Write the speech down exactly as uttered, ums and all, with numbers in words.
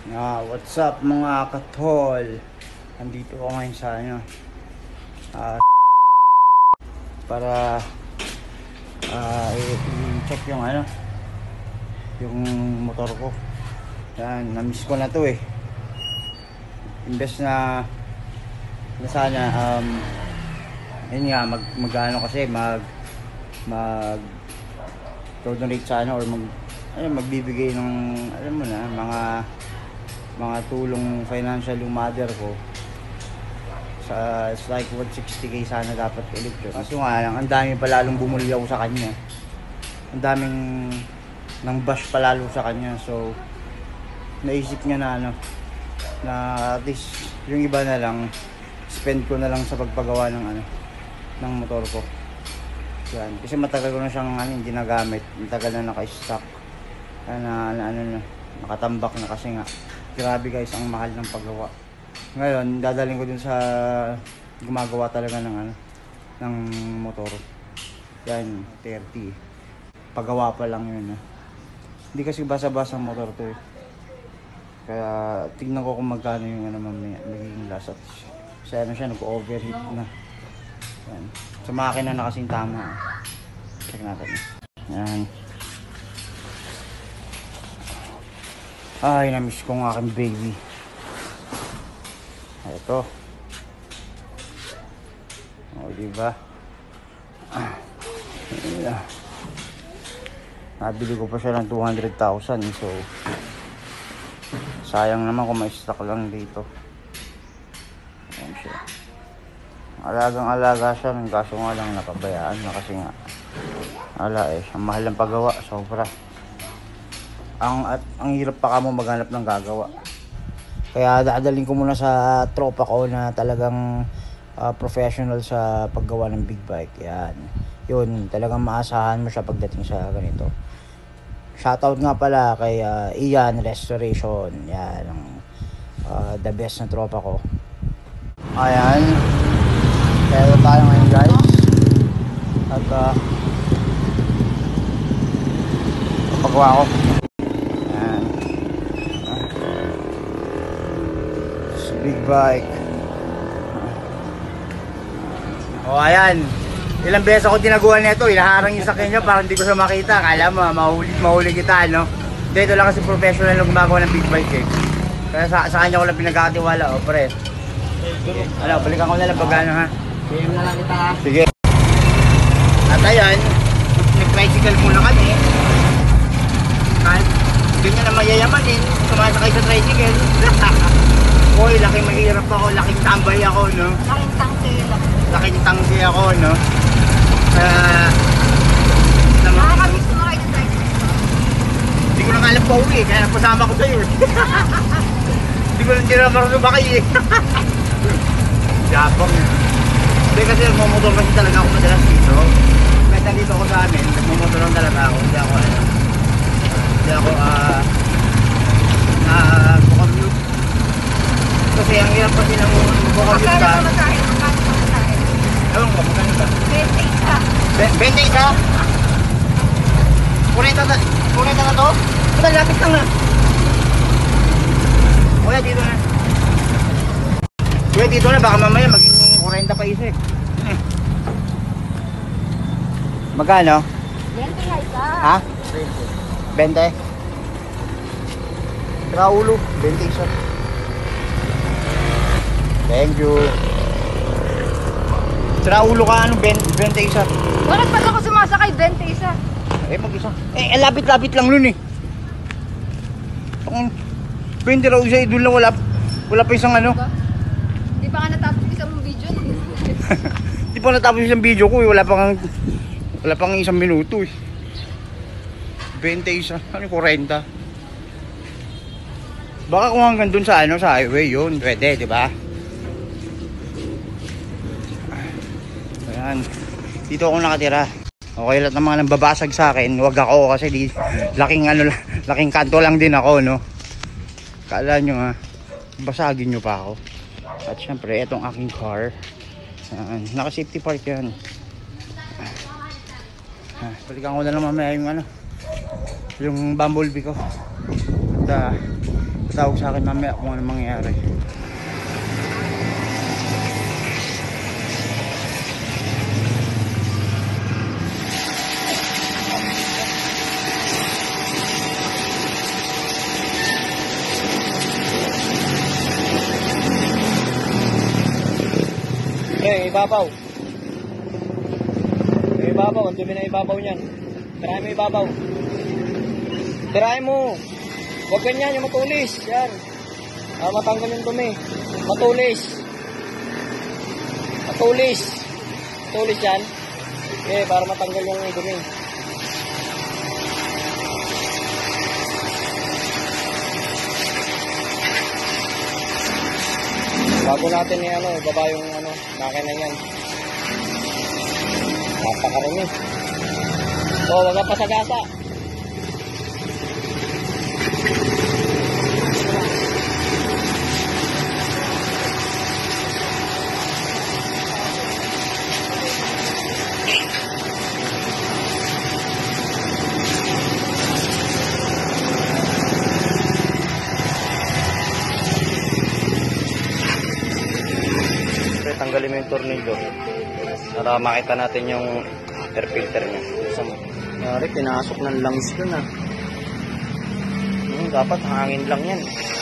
Ah, what's up mga katol? Andito ako ngayon sa ano uh, para uh, i-check yung ano yung motor ko. Yan, na-miss ko na to eh. Imbes na na sana um yun nga mag magano kasi mag mag donate sana or mag ay magbibigay ng alam mo na mga mga tulong financial yung mother ko sa it's like one sixty K sana dapat electric. Kaso nga lang ang dami pa lalong bumulyaw sa kanya, ang daming nang bash pa lalo sa kanya, so naisip niya na ano na at least yung iba na lang spend ko na lang sa pagpagawa ng ano ng motor ko. Yan, kasi matagal ko na siyang ano, hindi nagamit, matagal na naka-stock na, na ano na nakatambak na kasi nga grabe guys ang mahal ng paggawa. Ngayon dadalhin ko dun sa gumagawa talaga ng ano ng motor. Yan, thirty. Paggawa pa lang yun eh. Hindi kasi basa-basa ang motor to eh. Kaya tignan ko kung magkano yung ano mamaya magiging last at kasi ano siya nag-overheat na. Yan. Sa makina na kasing tama. Check natin. Yan. Ay, na-miss ko ng aking baby. Ito. O, diba? Ah. Nabili ko pa siya ng two hundred thousand. So, sayang naman kung may stock lang dito. Ayan siya. Alagang alaga siya. Ng kaso nga lang napabayaan na kasi nga. Ala eh. Ang mahal ng paggawa. Sobra. Ang at ang hirap pa kamo maghanap ng gagawa. Kaya dadalhin ko muna sa tropa ko na talagang uh, professional sa paggawa ng big bike. Yan. Yun, talagang maasahan mo siya pagdating sa ganito. Shoutout nga pala kay uh, Ian Restoration. Yan, uh, the best na tropa ko. Ayan. Kaya tayo ngayon guys. At uh, paggawa ko. Big bike. O ayan. Ilang beses ako tinaguan nito, inaharang yung sakyan niya para hindi ko siya makita. Kala mo, mahuli, mahuli kita, no? Dito lang kasi professional na gumagawa ng big bike eh. Kaya sa, sa kanya ko lang pinagkakatiwala, o pre. Ano, balikan ko na lang pag ano ha. P M na lang kita ha. Sige. At ayan, nag-tricycle muna kami. Kahit ganyan na mayayaman eh, sumasakay sa tricycle. Oy, laking mahirap ako, laking tambay ako, no? Laking tangke lang. Laking tangke ako, no? Kaya... Uh, Nakakamiss mo kayo ng tricycle. Hindi ko lang alam pa uwi, kaya napasama ko sa'yo eh. Hindi ko lang tinamaro subakay eh. Japang eh. Hindi kasi nagmamotor kasi talaga ako madalas dito. Kahit nandito ako sa amin, nagmamotor lang talaga ako. Hindi ako, ano, hindi ako, ah... Uh, uh, commute. Kasi ang hirap pa din ang bukod yun ka. Magkano masahin? Magkano masahin? Ewan ko, magkano ba? twenty isa. twenty isa? Kurenta na, kurenta na to? Ito, lapit lang na. Kuya, dito na. Kuya, dito na, baka mamaya maging kurenta pa isa eh. Magkano? twenty nga isa. Ha? twenty? Saka ulo, twenty isa. Thank you. Sira ulo ka, ano, twenty isa. Bakit pala ako sumasakay twenty isa? Eh, mag-isa. Eh, lapit-lapit lang nun eh. Ang twenty raw isa, doon lang wala, wala pa isang ano. Di pa nga natapos isang video. Di pa natapos isang video ko eh, wala pang, wala pang isang minuto eh. twenty isa, ano, forty. Baka kung hanggang dun sa ano, sa highway yun, pwede, di ba? Ayan. Dito ako nakatira. Okay, lahat ng mga nambabasag sa akin, wag ako kasi di, laking ano, laking kanto lang din ako, no? Kala nyo ha, basagin nyo pa ako. At syempre, itong aking car. Ayan. Naka safety park yan. Ah, balikan ko na lang mamaya yung ano, yung bumblebee ko. At uh, Tawag sa akin mamaya kung ano mangyayari. Eh, ibabaw. Yung ibabaw, ang dumi na ibabaw niyan. Tirahin mo ibabaw. Tirahin mo. Huwag ganyan, yung matulis. Yan. Ah, matanggal yung dumi. Matulis. Matulis. Matulis yan. Eh, para matanggal yung dumi. Bago natin ni ano, baba yung ano, makina yan. Napakarami. So, wag na pasagasa. Tanggalin mo yung tornilyo para makita natin yung air filter niya. Yari, pinasok ng langis dun ah. Hmm, dapat hangin lang yan.